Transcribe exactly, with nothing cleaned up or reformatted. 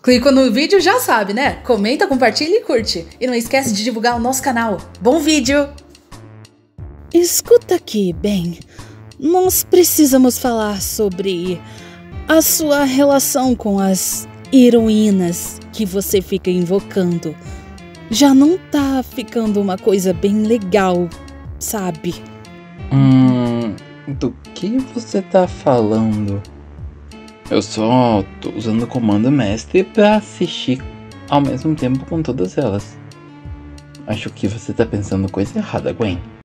Clicou no vídeo, já sabe, né? Comenta, compartilha e curte. E não esquece de divulgar o nosso canal. Bom vídeo! Escuta aqui, bem. Nós precisamos falar sobre a sua relação com as heroínas que você fica invocando. Já não tá ficando uma coisa bem legal, sabe? Hum... Do que você tá falando? Eu só tô usando o comando mestre pra assistir ao mesmo tempo com todas elas. Acho que você tá pensando coisa errada, Gwen.